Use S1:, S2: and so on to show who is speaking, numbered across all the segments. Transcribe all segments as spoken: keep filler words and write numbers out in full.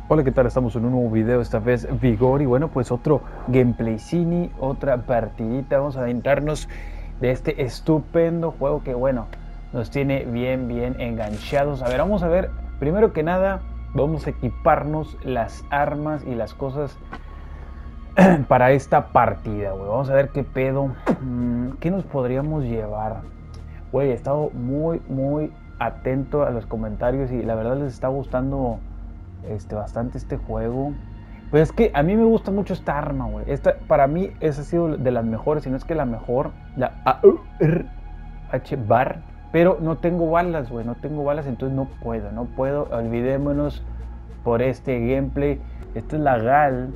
S1: Hola, ¿qué tal? Estamos en un nuevo video, esta vez Vigor, y bueno, pues otro gameplay cine, otra partidita. Vamos a adentrarnos de este estupendo juego que, bueno, nos tiene bien, bien enganchados. A ver, vamos a ver, primero que nada, vamos a equiparnos las armas y las cosas para esta partida, güey. Vamos a ver qué pedo, qué nos podríamos llevar. Güey, he estado muy, muy atento a los comentarios y la verdad les está gustando este, bastante este juego. Pues es que a mí me gusta mucho esta arma, güey. Esta, para mí, esa ha sido de las mejores, si no es que la mejor. La A R H-Bar. Pero no tengo balas, güey. No tengo balas, entonces no puedo, no puedo. Olvidémonos por este gameplay. Esta es la Gal.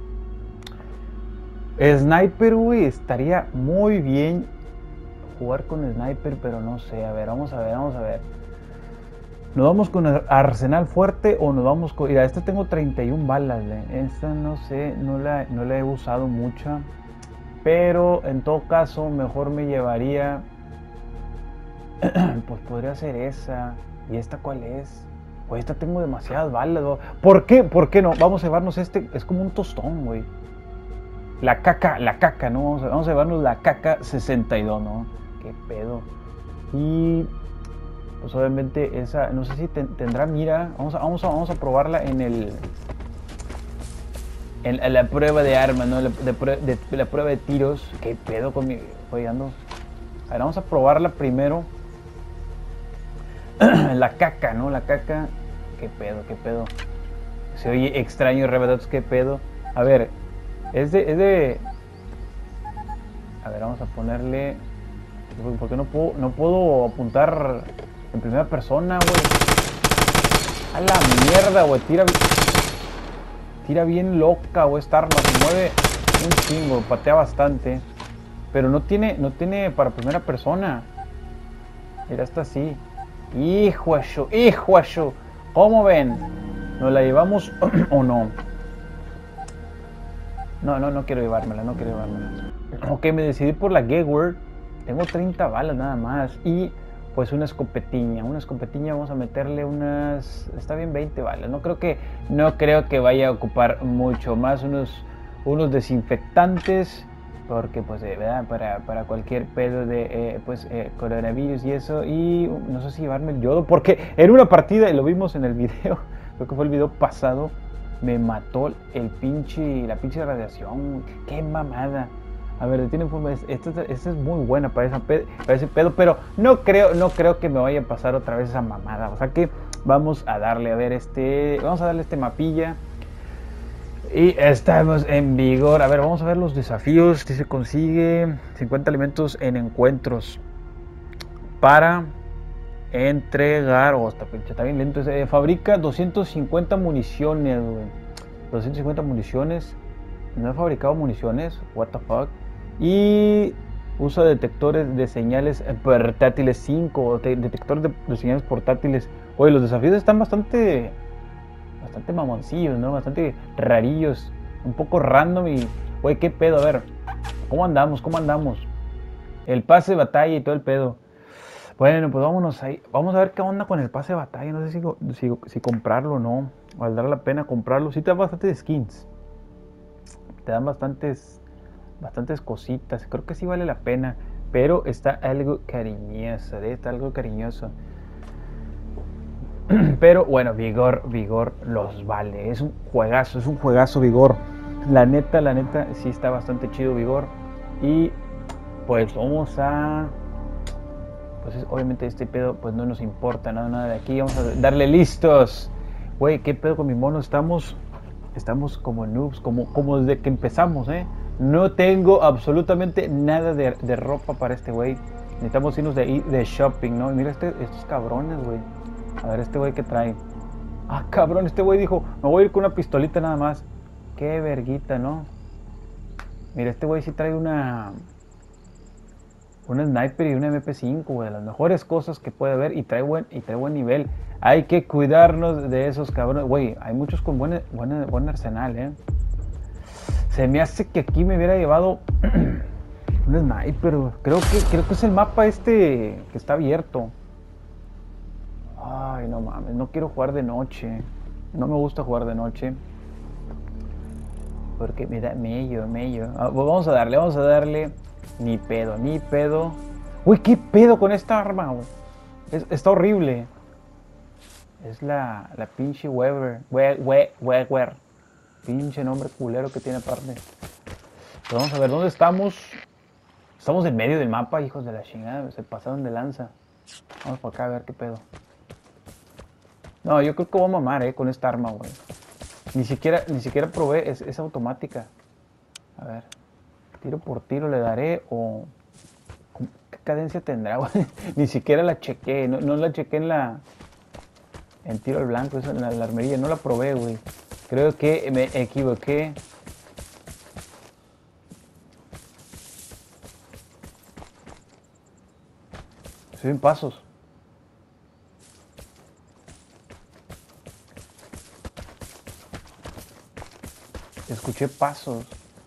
S1: Sniper, güey. Estaría muy bien jugar con Sniper, pero no sé. A ver, vamos a ver, vamos a ver. ¿Nos vamos con el arsenal fuerte o nos vamos con... Mira, esta tengo treinta y una balas, ¿eh? Esta no sé, no la, no la he usado mucha. Pero en todo caso, mejor me llevaría... Pues podría ser esa. ¿Y esta cuál es? Pues esta tengo demasiadas balas, ¿no? ¿Por qué? ¿Por qué no? Vamos a llevarnos este... Es como un tostón, güey. La caca, la caca, ¿no? Vamos a, vamos a llevarnos la caca sesenta y dos, ¿no? ¿Qué pedo? Y... pues obviamente esa, no sé si ten, tendrá mira, vamos a, vamos a, vamos a probarla en el, en, en la prueba de armas, ¿no? De, de, de, de la prueba de tiros. ¿Qué pedo con mi, oye, ando? A ver, vamos a probarla primero. La caca, ¿no? La caca, ¿qué pedo, qué pedo? Se oye extraño, Revedatos, ¿qué pedo? A ver, es de, es de, a ver, vamos a ponerle, ¿por qué no puedo, no puedo apuntar en primera persona, güey? A la mierda, güey. Tira, tira bien loca, güey. Esta arma se mueve un chingo, patea bastante. Pero no tiene, no tiene para primera persona. Mira, está así. Hijo de show, hijo de show. ¿Cómo ven? ¿Nos la llevamos o no? No, no, no quiero llevármela, no quiero llevármela. Ok, me decidí por la Geword. Tengo treinta balas nada más. Y... pues una escopetiña, una escopetiña vamos a meterle unas, está bien, veinte balas. No creo que, no creo que vaya a ocupar mucho más, unos, unos desinfectantes, porque pues eh, ¿verdad? Para, para cualquier pedo de eh, pues eh, coronavirus y eso. Y no sé si llevarme el yodo, porque en una partida, y lo vimos en el video, creo que fue el video pasado, me mató el pinche, la pinche radiación. Qué mamada. A ver, detiene forma. Esta, esta es muy buena para, esa, para ese pedo, pero no creo, no creo que me vaya a pasar otra vez esa mamada. O sea que vamos a darle, a ver, este. Vamos a darle este mapilla. Y estamos en Vigor. A ver, vamos a ver los desafíos. Que se consigue cincuenta alimentos en encuentros para entregar. Oh, está, está bien lento. Eh, fabrica doscientas cincuenta municiones, güey. doscientas cincuenta municiones. No he fabricado municiones. What the fuck. Y usa detectores de señales portátiles cinco, detectores de, de señales portátiles. Oye, los desafíos están bastante bastante mamoncillos, ¿no? Bastante rarillos, un poco random. Y oye, qué pedo, a ver, ¿cómo andamos? ¿Cómo andamos? El pase de batalla y todo el pedo. Bueno, pues vámonos ahí. Vamos a ver qué onda con el pase de batalla. No sé si, si, si comprarlo o no. Valdrá la pena comprarlo. Sí te dan bastantes skins. Te dan bastantes bastantes cositas, creo que sí vale la pena, pero está algo cariñoso, ¿eh? Está algo cariñoso. Pero bueno, Vigor, Vigor los vale, es un juegazo, es un juegazo Vigor. La neta, la neta, sí está bastante chido Vigor. Y pues vamos a... pues es, obviamente este pedo pues no nos importa nada, nada de aquí, vamos a darle listos. Güey, qué pedo con mi mono, estamos... estamos como noobs, como, como desde que empezamos, ¿eh? No tengo absolutamente nada de, de ropa para este güey. Necesitamos irnos de, de shopping, ¿no? Mira este, estos cabrones, güey. A ver, este güey que trae. Ah, cabrón, este güey dijo, me voy a ir con una pistolita nada más. Qué verguita, ¿no? Mira, este güey sí trae una... una sniper y una eme pe cinco, güey. De las mejores cosas que puede haber. Y trae buen, y trae buen nivel. Hay que cuidarnos de esos cabrones. Güey, hay muchos con buen, buen, buen arsenal, ¿eh? Se me hace que aquí me hubiera llevado un sniper. Creo que, creo que es el mapa este que está abierto. Ay, no mames, no quiero jugar de noche. No me gusta jugar de noche. Porque me da mello, mello. Ah, pues vamos a darle, vamos a darle. Ni pedo, ni pedo. Uy, ¿qué pedo con esta arma, güey? Es- está horrible. Es la, la pinche Weber. We, we, Weber. Pinche nombre culero que tiene aparte. Pero vamos a ver, ¿dónde estamos? Estamos en medio del mapa, hijos de la chingada. Se pasaron de lanza. Vamos por acá a ver qué pedo. No, yo creo que voy a mamar, eh, con esta arma, güey. Ni siquiera, ni siquiera probé, es, es automática. A ver. Tiro por tiro le daré o... ¿Qué cadencia tendrá, güey? Ni siquiera la chequé, no, no la chequé en la... En tiro al blanco, esa, en la, la armería, no la probé, güey. Creo que me equivoqué. Estoy en pasos. Escuché pasos.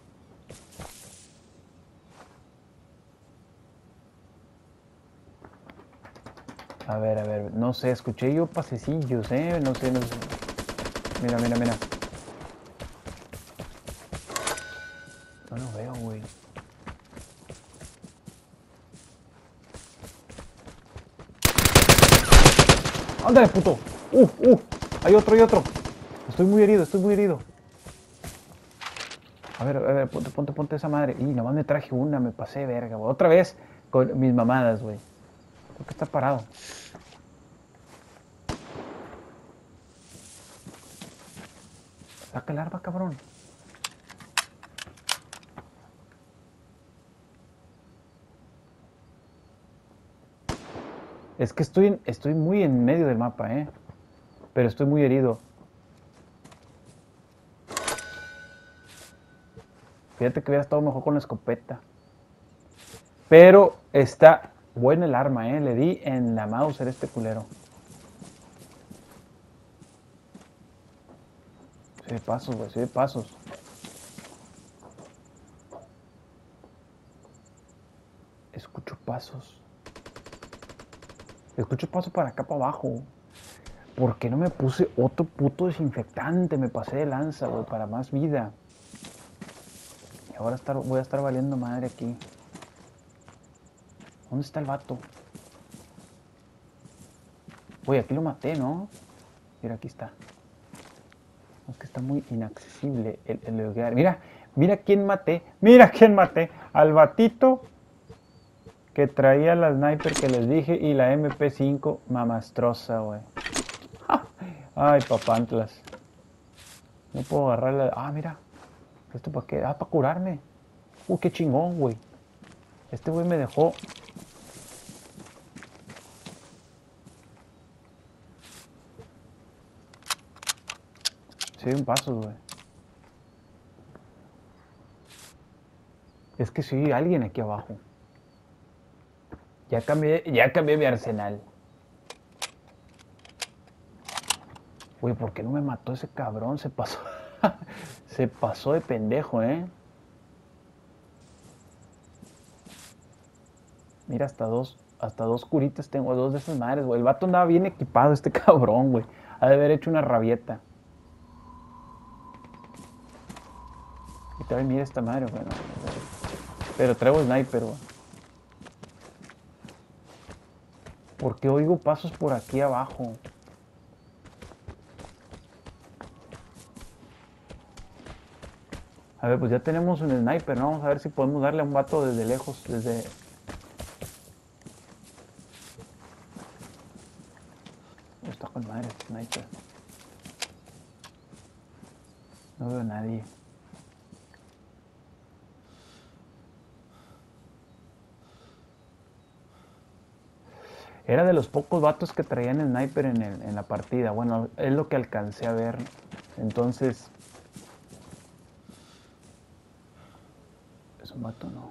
S1: A ver, a ver, no sé, escuché yo pasecillos, eh, no sé, no sé. Mira, mira, mira. No lo veo, güey. ¡Ándale, puto! ¡Uh, uh! Hay otro, hay otro. Estoy muy herido, estoy muy herido. A ver, a ver, ponte, ponte, ponte esa madre. Y nomás me traje una, me pasé verga, güey. Otra vez con mis mamadas, güey. ¿Por qué está parado? Saca el arma, cabrón. Es que estoy, en, estoy muy en medio del mapa, eh. Pero estoy muy herido. Fíjate que hubiera estado mejor con la escopeta. Pero está buena el arma, eh. Le di en la Mauser este culero. Se ve pasos, güey, se ve pasos. Escucho pasos. Escucho pasos para acá, para abajo. ¿Por qué no me puse otro puto desinfectante? Me pasé de lanza, güey, para más vida. Y ahora estar, voy a estar valiendo madre aquí. ¿Dónde está el vato? Uy, aquí lo maté, ¿no? Mira, aquí está. Es que está muy inaccesible el, el lugar. Mira, mira quién maté. Mira quién maté. Al batito que traía la sniper que les dije y la M P cinco mamastrosa, güey. Ay, papantlas. No puedo agarrarla. Ah, mira. ¿Esto para qué? Ah, para curarme. Uh, qué chingón, güey. Este güey me dejó. Sí, un paso, güey. Es que sí, alguien aquí abajo. Ya cambié, ya cambié mi arsenal. Güey, ¿por qué no me mató ese cabrón? Se pasó. Se pasó de pendejo, ¿eh? Mira, hasta dos, hasta dos curitas tengo, dos de esas madres, güey. El vato andaba bien equipado, este cabrón, güey. Ha de haber hecho una rabieta. Y también mira esta madre, güey. No, pero traigo sniper, güey. ¿Por qué oigo pasos por aquí abajo? A ver, pues ya tenemos un sniper, ¿no? Vamos a ver si podemos darle a un vato desde lejos, desde... Está con madre este sniper. No veo a nadie. Era de los pocos vatos que traían sniper en, el, en la partida. Bueno, es lo que alcancé a ver. Entonces... Es un vato, no.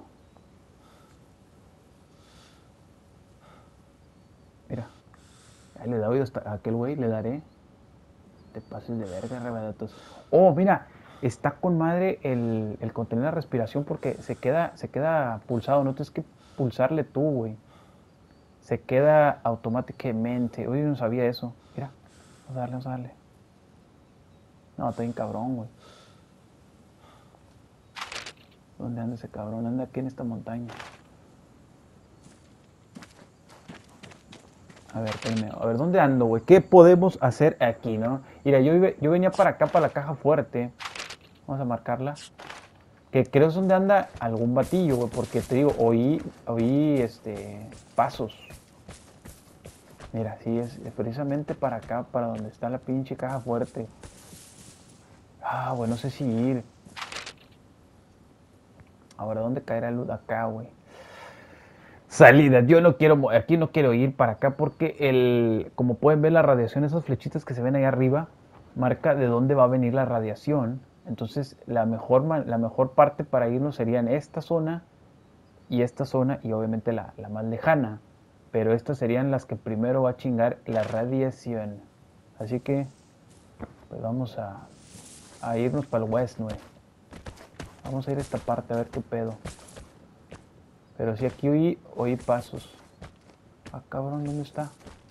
S1: Mira. Ahí le doy a aquel güey, le daré. Te pases de verga, rebadatos. Oh, mira. Está con madre el, el contener la respiración porque se queda, se queda pulsado. No tienes que pulsarle tú, güey. Se queda automáticamente. Oye, no sabía eso. Mira, vamos a darle, vamos a darle. No, está bien cabrón, güey. ¿Dónde anda ese cabrón? Anda aquí en esta montaña. A ver, espérame. A ver, ¿dónde ando, güey? ¿Qué podemos hacer aquí, no? Mira, yo, yo venía para acá, para la caja fuerte. Vamos a marcarla. Que creo es donde anda algún batillo, güey. Porque te digo, oí, oí, este, pasos. Mira, sí, es, es precisamente para acá, para donde está la pinche caja fuerte. Ah, güey, no sé si ir. Ahora, ¿dónde caerá luz? Acá, güey. Salida, yo no quiero, aquí no quiero ir para acá porque el, como pueden ver la radiación, esas flechitas que se ven ahí arriba, marca de dónde va a venir la radiación. Entonces, la mejor, la mejor parte para irnos sería en esta zona y esta zona y obviamente la, la más lejana. Pero estas serían las que primero va a chingar la radiación. Así que, pues vamos a, a irnos para el west, güey. Vamos a ir a esta parte a ver qué pedo. Pero si aquí oí, oí pasos. Ah, cabrón, ¿dónde está?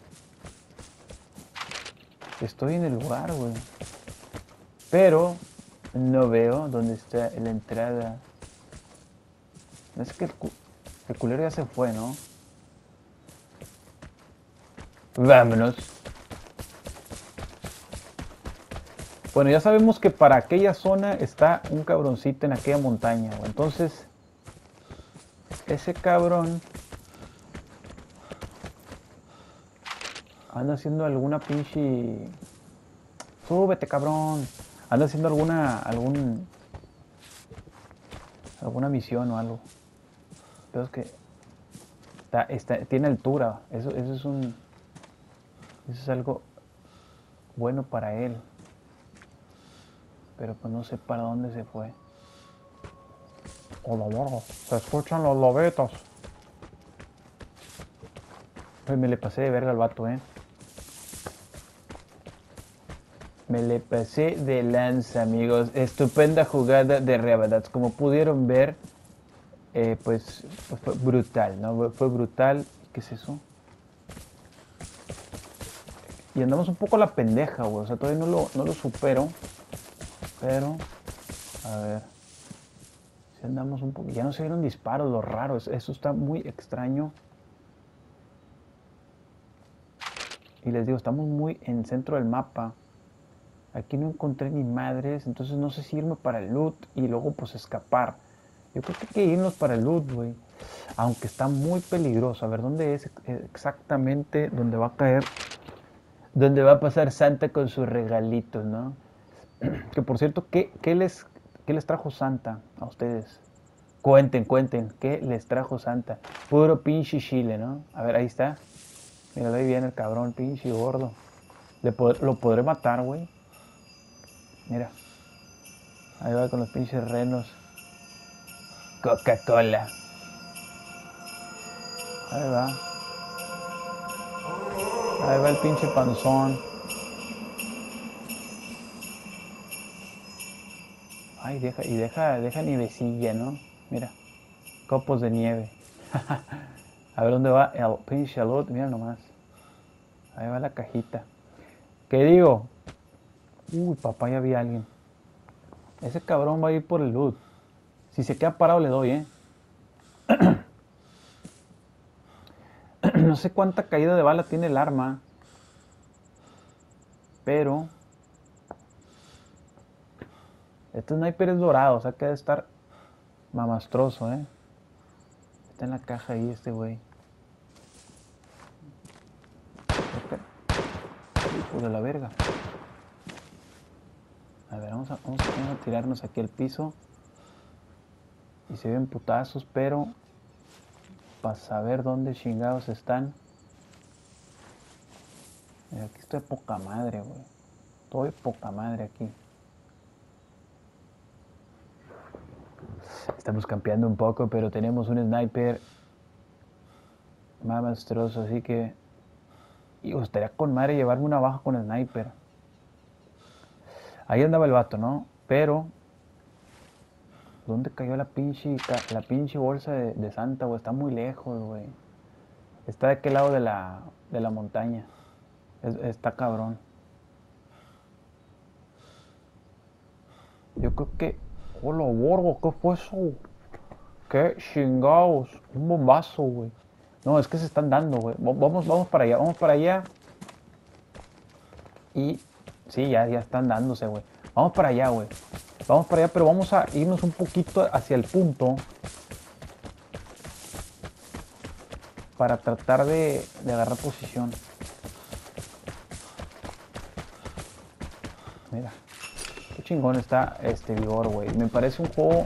S1: Estoy en el lugar, güey. Pero no veo dónde está la entrada. No es que el, cu el culero ya se fue, ¿no? Vámonos. Bueno, ya sabemos que para aquella zona está un cabroncito en aquella montaña, güey. Entonces, ese cabrón anda haciendo alguna pinche... Súbete, cabrón. Anda haciendo alguna... algún... alguna misión o algo. Pero es que... Está, está, tiene altura. Eso, eso es un... Eso es algo bueno para él. Pero pues no sé para dónde se fue. Hola, morro. Se escuchan los lobetos. Uy, me le pasé de verga al vato, eh. Me le pasé de lanza, amigos. Estupenda jugada de Reabadats. Como pudieron ver, eh, pues, pues fue brutal, ¿no? Fue brutal. ¿Qué es eso? Y andamos un poco a la pendeja, güey. O sea, todavía no lo, no lo supero. Pero, a ver. Si andamos un poco... Ya no se vieron disparos, lo raro. Eso está muy extraño. Y les digo, estamos muy en el centro del mapa. Aquí no encontré ni madres, entonces no sé si irme para el loot y luego pues escapar. Yo creo que hay que irnos para el loot, güey. Aunque está muy peligroso. A ver, ¿dónde es exactamente donde va a caer? Donde va a pasar Santa con sus regalitos, ¿no? Que por cierto, ¿qué, qué, les, ¿qué les trajo Santa a ustedes? Cuenten, cuenten, ¿qué les trajo Santa? Puro pinche chile, ¿no? A ver, ahí está. Mira, ahí viene el cabrón, pinche gordo. Le pod lo podré matar, güey. Mira. Ahí va con los pinches renos. Coca-Cola. Ahí va. Ahí va el pinche panzón. Ay, deja, y deja, deja nievecilla, ¿no? Mira. Copos de nieve. A ver dónde va el pinche loot. Mira nomás. Ahí va la cajita. ¿Qué digo? Uy, papá, ya vi a alguien. Ese cabrón va a ir por el loot. Si se queda parado le doy, ¿eh? No sé cuánta caída de bala tiene el arma. Pero... este sniper es dorado, o sea que debe estar mamastroso, ¿eh? Está en la caja ahí este güey. Hijo de la verga. A ver, vamos a, vamos a tirarnos aquí al piso. Y se ven putazos, pero... para saber dónde chingados están. Mira, aquí estoy poca madre, güey. Estoy poca madre aquí. Estamos campeando un poco, pero tenemos un sniper mamastroso, así que... y gustaría con madre llevarme una baja con el sniper. Ahí andaba el vato, ¿no? Pero... ¿dónde cayó la pinche, la pinche bolsa de, de Santa, güey? Está muy lejos, güey. Está de aquel lado de la, de la montaña. Es, está cabrón. yo creo que... ¡Hola, borgo! ¿Qué fue eso? ¡Qué chingados! Un bombazo, güey. No, es que se están dando, güey. Vamos, vamos para allá, vamos para allá. Y... sí, ya, ya están dándose, güey. Vamos para allá, güey. Vamos para allá, pero vamos a irnos un poquito hacia el punto. Para tratar de, de agarrar posición. Mira. Qué chingón está este Vigor, güey. Me parece un juego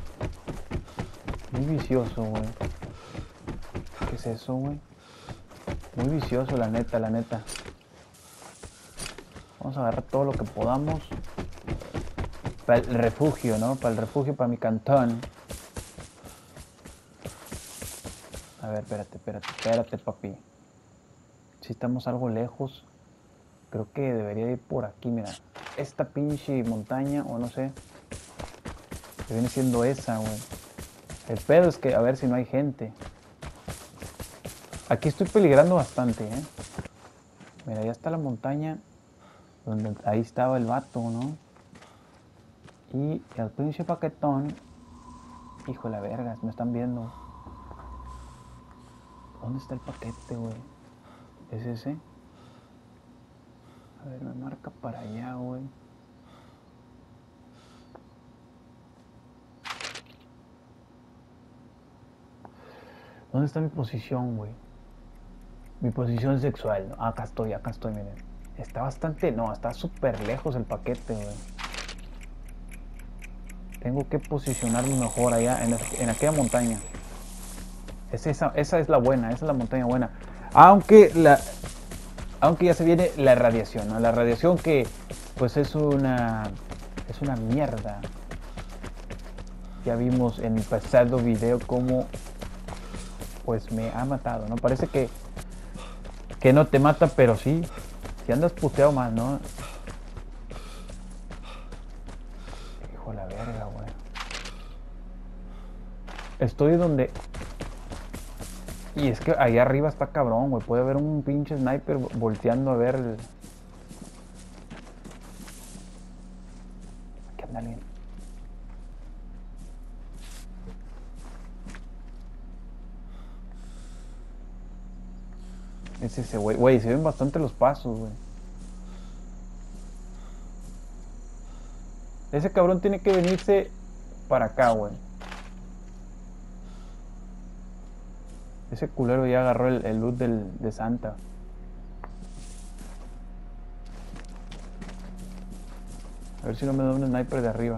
S1: muy vicioso, güey. ¿Qué es eso, güey? Muy vicioso, la neta, la neta. Vamos a agarrar todo lo que podamos. Para el refugio, ¿no? Para el refugio, para mi cantón. A ver, espérate, espérate, espérate, papi. Si estamos algo lejos, creo que debería ir por aquí, mira. Esta pinche montaña, o no sé. Que viene siendo esa, güey. El pedo es que a ver si no hay gente. Aquí estoy peligrando bastante, ¿eh? Mira, ya está la montaña. Donde ahí estaba el vato, ¿no? Y el pinche paquetón. Hijo de la verga, me están viendo. ¿Dónde está el paquete, güey? ¿Es ese? A ver, me marca para allá, güey. ¿Dónde está mi posición, güey? Mi posición sexual. ¿No? Ah, acá estoy, acá estoy, miren. Está bastante... no, está súper lejos el paquete, güey. Tengo que posicionarme mejor allá, en, en aquella montaña. Es esa, esa es la buena, esa es la montaña buena. Aunque la... aunque ya se viene la radiación, ¿no? La radiación que, pues es una... es una mierda. Ya vimos en el pasado video cómo... pues me ha matado, ¿no? Parece que... que no te mata, pero sí. Si andas puteado más, ¿no? Hijo de la verga, güey. Estoy donde... y es que allá arriba está cabrón, güey. Puede haber un pinche sniper volteando a ver el... aquí anda alguien. Es ese, güey. Güey, se ven bastante los pasos, güey. Ese cabrón tiene que venirse para acá, güey. Ese culero ya agarró el, el loot del, de Santa. A ver si no me da un sniper de arriba.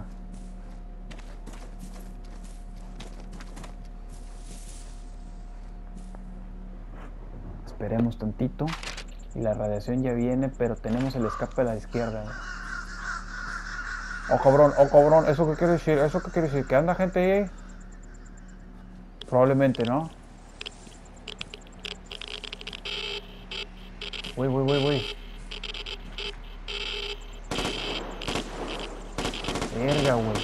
S1: Esperemos tantito. Y la radiación ya viene, pero tenemos el escape a la izquierda, güey. Oh, cabrón, oh, cabrón. ¿Eso qué quiere decir? ¿Eso qué quiere decir? ¿Que anda gente ahí? Probablemente, ¿no? Güey, güey, güey, güey. Verga, güey.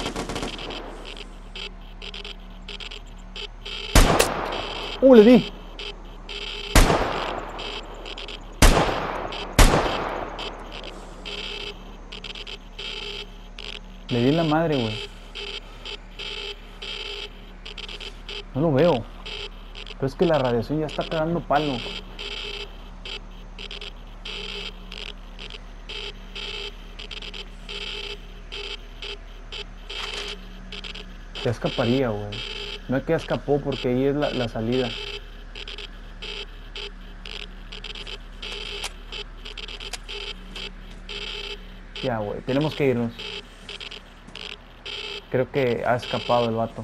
S1: ¡Uh, le di! Le di en la madre, güey. No lo veo. Pero es que la radiación ya está cagando palo. Ya escaparía, güey. No es que escapó porque ahí es la, la salida. Ya, güey. Tenemos que irnos. Creo que ha escapado el vato.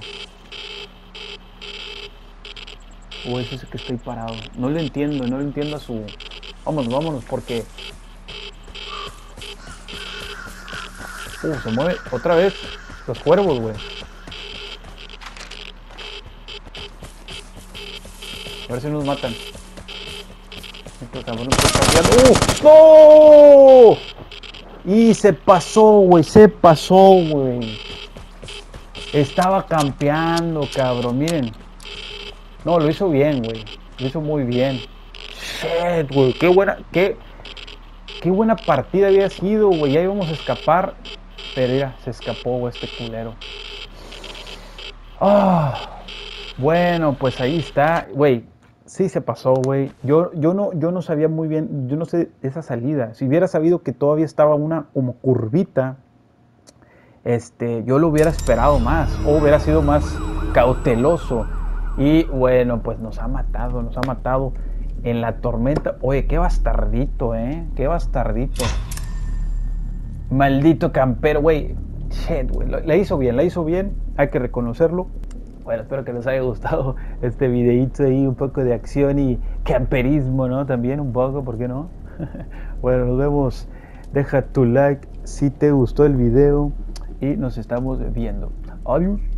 S1: O es ese que estoy parado. No lo entiendo, no lo entiendo a su... Vámonos, vámonos, porque... Uh, se mueve otra vez los cuervos, güey. A ver si nos matan. Este cabrón está cambiando. ¡Uh! ¡No! Y se pasó, güey, se pasó, güey. Estaba campeando, cabrón, miren. No, lo hizo bien, güey. Lo hizo muy bien. Shit, güey, qué buena, qué, qué buena partida había sido, güey. Ya íbamos a escapar Pero mira, se escapó, güey, este culero. Ah, bueno, pues ahí está, güey. Sí se pasó, güey. Yo, yo, no, yo no sabía muy bien, yo no sé esa salida. Si hubiera sabido que todavía estaba una como curvita, este, yo lo hubiera esperado más o hubiera sido más cauteloso. Y bueno, pues nos ha matado, nos ha matado en la tormenta. Oye, qué bastardito, eh. Qué bastardito. Maldito campero, güey. Shit, güey. La hizo bien, la hizo bien. Hay que reconocerlo. Bueno, espero que les haya gustado este videíto ahí, un poco de acción y camperismo, ¿no? También un poco, ¿por qué no? Bueno, nos vemos. Deja tu like si te gustó el video y nos estamos viendo. Adiós.